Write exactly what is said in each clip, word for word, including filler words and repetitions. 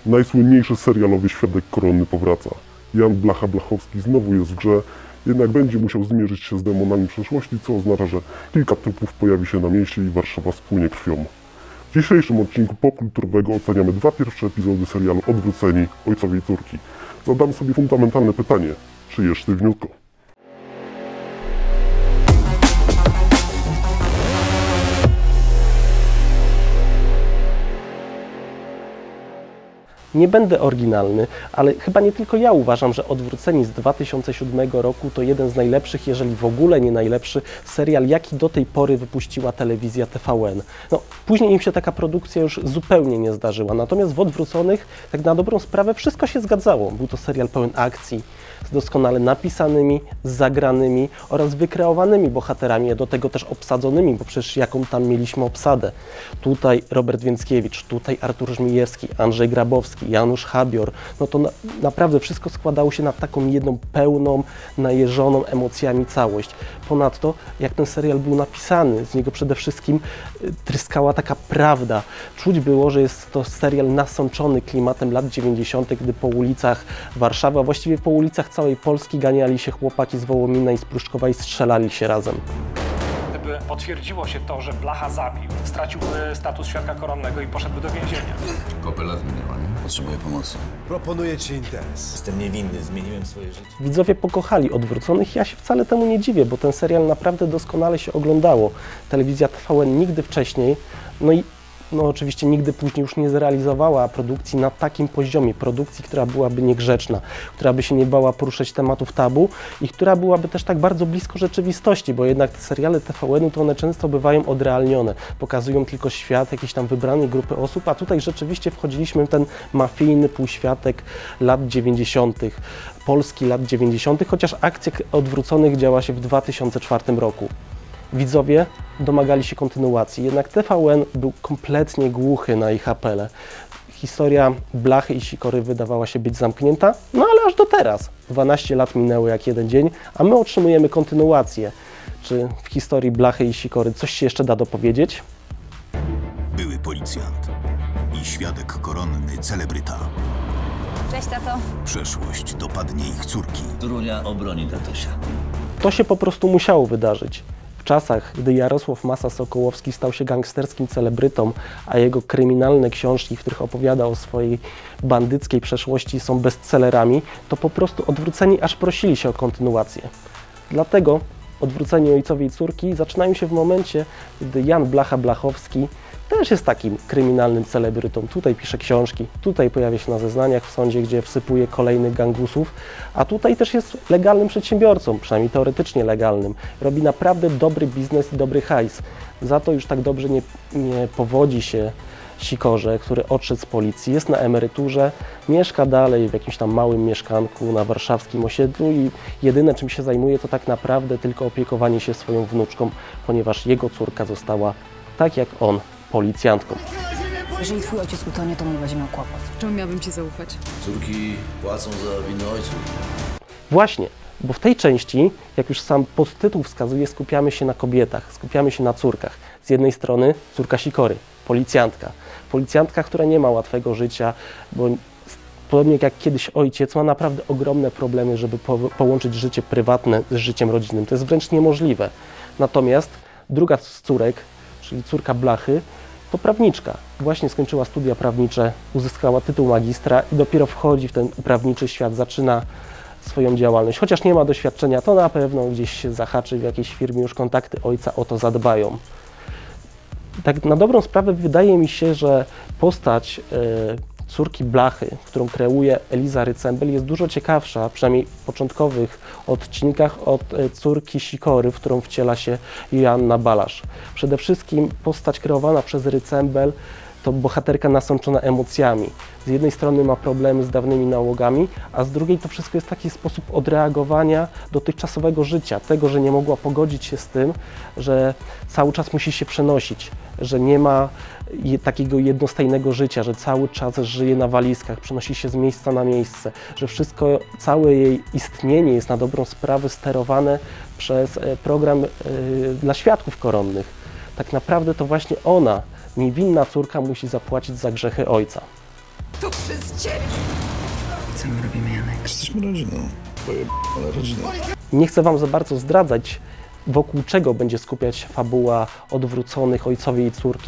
Najsłynniejszy serialowy świadek koronny powraca. Jan Blacha-Blachowski znowu jest w grze, jednak będzie musiał zmierzyć się z demonami przeszłości, co oznacza, że kilka trupów pojawi się na mieście i Warszawa spłynie krwią. W dzisiejszym odcinku popkulturowego oceniamy dwa pierwsze epizody serialu Odwróceni ojcowie i córki. Zadam sobie fundamentalne pytanie, czy jesz sztywniutko? Nie będę oryginalny, ale chyba nie tylko ja uważam, że Odwróceni z dwa tysiące siódmego roku to jeden z najlepszych, jeżeli w ogóle nie najlepszy serial, jaki do tej pory wypuściła telewizja T V N. No, później im się taka produkcja już zupełnie nie zdarzyła, natomiast w Odwróconych, tak na dobrą sprawę, wszystko się zgadzało. Był to serial pełen akcji, z doskonale napisanymi, zagranymi oraz wykreowanymi bohaterami, a do tego też obsadzonymi, bo przecież jaką tam mieliśmy obsadę. Tutaj Robert Więckiewicz, tutaj Artur Żmijewski, Andrzej Grabowski, Janusz Habior. No to na, naprawdę wszystko składało się na taką jedną pełną, najeżoną emocjami całość. Ponadto, jak ten serial był napisany, z niego przede wszystkim y, tryskała taka prawda. Czuć było, że jest to serial nasączony klimatem lat dziewięćdziesiątych, gdy po ulicach Warszawy, a właściwie po ulicach całej Polski ganiali się chłopaki z Wołomina i z Pruszkowa i strzelali się razem. Gdyby potwierdziło się to, że Blacha zabił, straciłby status świadka koronnego i poszedłby do więzienia. Kopę lat minęła, nie? Potrzebuję pomocy. Proponuję ci interes. Jestem niewinny, zmieniłem swoje życie. Widzowie pokochali Odwróconych, ja się wcale temu nie dziwię, bo ten serial naprawdę doskonale się oglądało. Telewizja T V N nigdy wcześniej, no i no oczywiście nigdy później już nie zrealizowała produkcji na takim poziomie, produkcji, która byłaby niegrzeczna, która by się nie bała poruszać tematów tabu i która byłaby też tak bardzo blisko rzeczywistości, bo jednak te seriale T V N-u to one często bywają odrealnione, pokazują tylko świat jakiejś tam wybranej grupy osób, a tutaj rzeczywiście wchodziliśmy w ten mafijny półświatek lat dziewięćdziesiątych, Polski lat dziewięćdziesiątych, chociaż akcja Odwróconych działa się w dwa tysiące czwartym roku. Widzowie domagali się kontynuacji, jednak T V N był kompletnie głuchy na ich apele. Historia Blachy i Sikory wydawała się być zamknięta, no ale aż do teraz. dwanaście lat minęło jak jeden dzień, a my otrzymujemy kontynuację. Czy w historii Blachy i Sikory coś się jeszcze da dopowiedzieć? Były policjant i świadek koronny celebryta. Cześć, tato. Przeszłość dopadnie ich córki. Drunia obroni tatusia. To się po prostu musiało wydarzyć. W czasach, gdy Jarosław Masa-Sokołowski stał się gangsterskim celebrytą, a jego kryminalne książki, w których opowiada o swojej bandyckiej przeszłości, są bestsellerami, to po prostu Odwróceni aż prosili się o kontynuację. Dlatego Odwróceni ojcowie i córki zaczynają się w momencie, gdy Jan Blacha-Blachowski też jest takim kryminalnym celebrytą. Tutaj pisze książki, tutaj pojawia się na zeznaniach w sądzie, gdzie wsypuje kolejnych gangusów, a tutaj też jest legalnym przedsiębiorcą, przynajmniej teoretycznie legalnym. Robi naprawdę dobry biznes i dobry hajs. Za to już tak dobrze nie, nie powodzi się Sikorze, który odszedł z policji, jest na emeryturze, mieszka dalej w jakimś tam małym mieszkanku na warszawskim osiedlu i jedyne, czym się zajmuje, to tak naprawdę tylko opiekowanie się swoją wnuczką, ponieważ jego córka została, tak jak on, policjantką. Jeżeli twój ojciec utonie, to mój będzie miał kłopot. Czemu miałabym ci zaufać? Córki płacą za winy ojców. Właśnie, bo w tej części, jak już sam podtytuł wskazuje, skupiamy się na kobietach, skupiamy się na córkach. Z jednej strony córka Sikory, policjantka. Policjantka, która nie ma łatwego życia, bo podobnie jak kiedyś ojciec, ma naprawdę ogromne problemy, żeby po połączyć życie prywatne z życiem rodzinnym. To jest wręcz niemożliwe. Natomiast druga z córek, czyli córka Blachy, to prawniczka. Właśnie skończyła studia prawnicze, uzyskała tytuł magistra i dopiero wchodzi w ten prawniczy świat, zaczyna swoją działalność. Chociaż nie ma doświadczenia, to na pewno gdzieś się zahaczy w jakiejś firmie, już kontakty ojca o to zadbają. Tak na dobrą sprawę wydaje mi się, że postać yy, córki Blachy, którą kreuje Eliza Rycembel, jest dużo ciekawsza, przynajmniej w początkowych odcinkach, od córki Sikory, w którą wciela się Joanna Balasz. Przede wszystkim postać kreowana przez Rycembel to bohaterka nasączona emocjami. Z jednej strony ma problemy z dawnymi nałogami, a z drugiej to wszystko jest taki sposób odreagowania dotychczasowego życia, tego, że nie mogła pogodzić się z tym, że cały czas musi się przenosić, że nie ma takiego jednostajnego życia, że cały czas żyje na walizkach, przenosi się z miejsca na miejsce, że wszystko, całe jej istnienie jest na dobrą sprawę sterowane przez program yy, dla świadków koronnych. Tak naprawdę to właśnie ona, niewinna córka, musi zapłacić za grzechy ojca. To przez ciebie! Co my robimy, Janek? Jesteśmy rodziną. Ale rodziną. Nie chcę wam za bardzo zdradzać, wokół czego będzie skupiać się fabuła Odwróconych ojcowie i córki,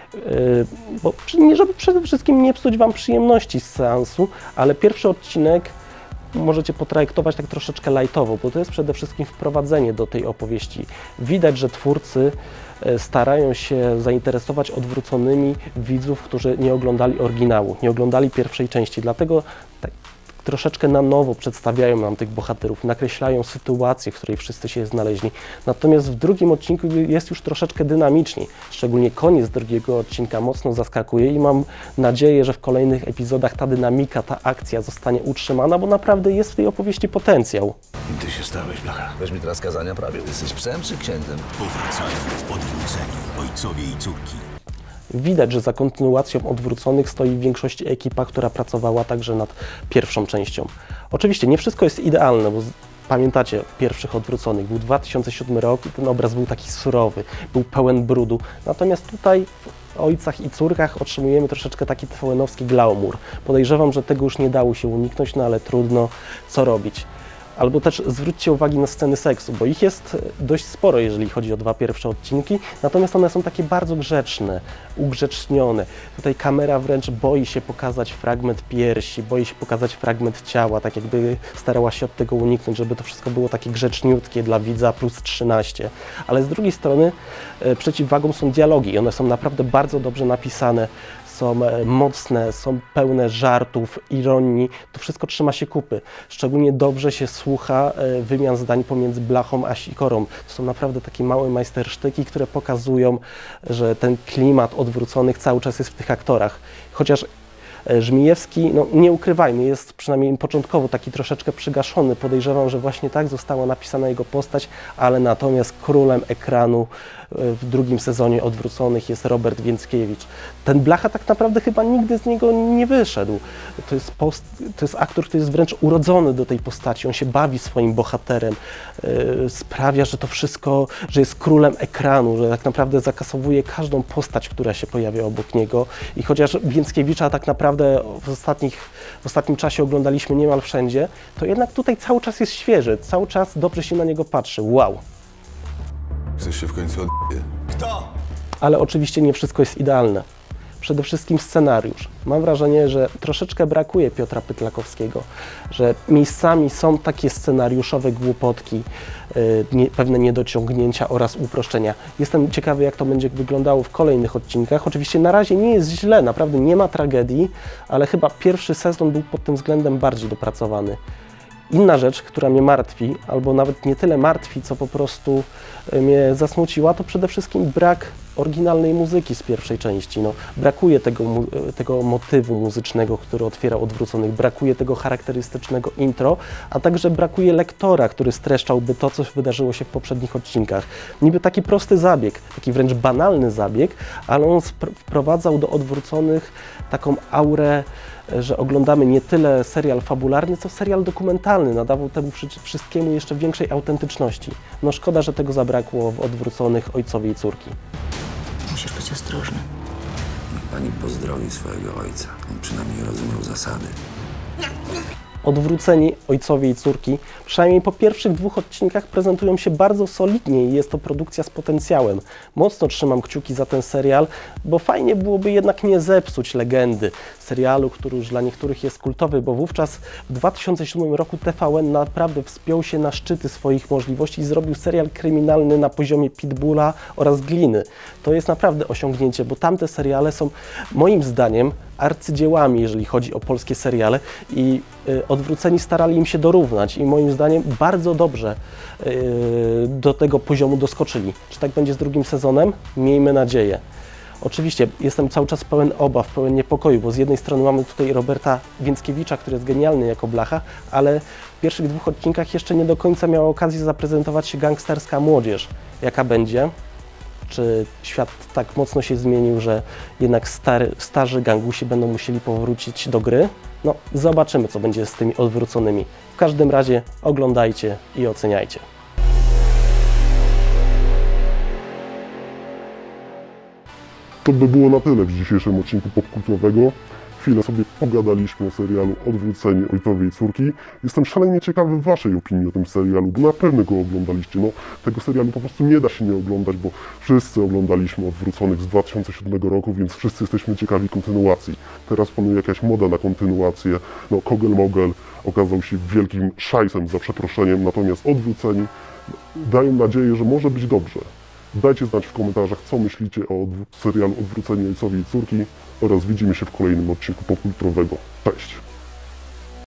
yy, bo nie, żeby przede wszystkim nie psuć wam przyjemności z seansu, ale pierwszy odcinek możecie potraktować tak troszeczkę lajtowo, bo to jest przede wszystkim wprowadzenie do tej opowieści. Widać, że twórcy starają się zainteresować Odwróconymi widzów, którzy nie oglądali oryginału, nie oglądali pierwszej części, dlatego tak troszeczkę na nowo przedstawiają nam tych bohaterów, nakreślają sytuację, w której wszyscy się znaleźli. Natomiast w drugim odcinku jest już troszeczkę dynamiczniej. Szczególnie koniec drugiego odcinka mocno zaskakuje i mam nadzieję, że w kolejnych epizodach ta dynamika, ta akcja zostanie utrzymana, bo naprawdę jest w tej opowieści potencjał. Kim ty się stałeś, blacha? Weź mi teraz kazania prawie. Jesteś psem czy księdzem? Powracają odwróceni ojcowie i córki. Widać, że za kontynuacją Odwróconych stoi w większości ekipa, która pracowała także nad pierwszą częścią. Oczywiście nie wszystko jest idealne, bo pamiętacie pierwszych Odwróconych, był dwa tysiące siódmy rok i ten obraz był taki surowy, był pełen brudu. Natomiast tutaj w Ojcach i Córkach otrzymujemy troszeczkę taki T V N-owski glamour. Podejrzewam, że tego już nie dało się uniknąć, no ale trudno, co robić. Albo też zwróćcie uwagę na sceny seksu, bo ich jest dość sporo, jeżeli chodzi o dwa pierwsze odcinki, natomiast one są takie bardzo grzeczne, ugrzecznione. Tutaj kamera wręcz boi się pokazać fragment piersi, boi się pokazać fragment ciała, tak jakby starała się od tego uniknąć, żeby to wszystko było takie grzeczniutkie dla widza plus trzynaście. Ale z drugiej strony e, przeciwwagą są dialogi i one są naprawdę bardzo dobrze napisane. Są mocne, są pełne żartów, ironii, to wszystko trzyma się kupy. Szczególnie dobrze się słucha wymian zdań pomiędzy Blachą a Sikorą. To są naprawdę takie małe majstersztyki, które pokazują, że ten klimat Odwróconych cały czas jest w tych aktorach. Chociaż Żmijewski, no nie ukrywajmy, jest przynajmniej początkowo taki troszeczkę przygaszony. Podejrzewam, że właśnie tak została napisana jego postać, ale natomiast królem ekranu w drugim sezonie Odwróconych jest Robert Więckiewicz. Ten Blacha tak naprawdę chyba nigdy z niego nie wyszedł. To jest, post, to jest aktor, który jest wręcz urodzony do tej postaci. On się bawi swoim bohaterem, yy, sprawia, że to wszystko, że jest królem ekranu, że tak naprawdę zakasowuje każdą postać, która się pojawia obok niego. I chociaż Więckiewicza tak naprawdę w, ostatnich, w ostatnim czasie oglądaliśmy niemal wszędzie, to jednak tutaj cały czas jest świeży, cały czas dobrze się na niego patrzy. Wow! Chcesz się w końcu odbije? Kto? Ale oczywiście nie wszystko jest idealne. Przede wszystkim scenariusz. Mam wrażenie, że troszeczkę brakuje Piotra Pytlakowskiego, że miejscami są takie scenariuszowe głupotki, yy, nie, pewne niedociągnięcia oraz uproszczenia. Jestem ciekawy, jak to będzie wyglądało w kolejnych odcinkach. Oczywiście na razie nie jest źle, naprawdę nie ma tragedii, ale chyba pierwszy sezon był pod tym względem bardziej dopracowany. Inna rzecz, która mnie martwi, albo nawet nie tyle martwi, co po prostu mnie zasmuciła, to przede wszystkim brak oryginalnej muzyki z pierwszej części. No, brakuje tego, tego motywu muzycznego, który otwiera Odwróconych, brakuje tego charakterystycznego intro, a także brakuje lektora, który streszczałby to, co wydarzyło się w poprzednich odcinkach. Niby taki prosty zabieg, taki wręcz banalny zabieg, ale on wprowadzał do Odwróconych taką aurę, że oglądamy nie tyle serial fabularny, co serial dokumentalny. Nadawał temu wszystkiemu jeszcze większej autentyczności. No szkoda, że tego zabrakło w Odwróconych Ojcowie i Córki. Musisz być ostrożny. Niech pani pozdrowi swojego ojca. On przynajmniej rozumiał zasady. Odwróceni Ojcowie i Córki, przynajmniej po pierwszych dwóch odcinkach prezentują się bardzo solidnie i jest to produkcja z potencjałem. Mocno trzymam kciuki za ten serial, bo fajnie byłoby jednak nie zepsuć legendy serialu, który już dla niektórych jest kultowy, bo wówczas w dwa tysiące siódmym roku T V N naprawdę wspiął się na szczyty swoich możliwości i zrobił serial kryminalny na poziomie Pitbulla oraz Gliny. To jest naprawdę osiągnięcie, bo tamte seriale są moim zdaniem arcydziełami, jeżeli chodzi o polskie seriale i y, Odwróceni starali im się dorównać i moim zdaniem bardzo dobrze y, do tego poziomu doskoczyli. Czy tak będzie z drugim sezonem? Miejmy nadzieję. Oczywiście jestem cały czas pełen obaw, pełen niepokoju, bo z jednej strony mamy tutaj Roberta Więckiewicza, który jest genialny jako Blacha, ale w pierwszych dwóch odcinkach jeszcze nie do końca miała okazję zaprezentować się gangsterska młodzież. Jaka będzie? Czy świat tak mocno się zmienił, że jednak stary, starzy gangusi będą musieli powrócić do gry? No, zobaczymy, co będzie z tymi Odwróconymi. W każdym razie oglądajcie i oceniajcie. To by było na tyle w dzisiejszym odcinku Popkulturowego. chwilę sobie pogadaliśmy o serialu Odwróceni ojcowie i córki. Jestem szalenie ciekawy waszej opinii o tym serialu, bo na pewno go oglądaliście. No, tego serialu po prostu nie da się nie oglądać, bo wszyscy oglądaliśmy Odwróconych z dwa tysiące siódmego roku, więc wszyscy jesteśmy ciekawi kontynuacji. Teraz panuje jakaś moda na kontynuację. No, Kogel Mogel okazał się wielkim szajsem, za przeproszeniem, natomiast Odwróceni dają nadzieję, że może być dobrze. Dajcie znać w komentarzach, co myślicie o serialu Odwróceni ojcowie i córki oraz widzimy się w kolejnym odcinku popkulturowego. Cześć!